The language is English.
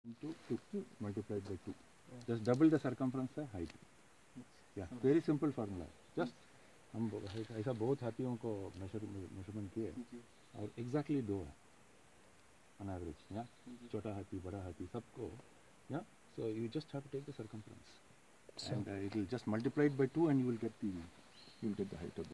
into 2 multiplied by 2. Just double the circumference by height. Yeah, very simple formula. Just हम ऐसा बहुत हाथियों को measurement किए और exactly 2 है on average. Yeah, छोटा हाथी, बड़ा हाथी सबको. Yeah, so you just have to take the circumference and it will just multiply it by 2 and you will get the height of the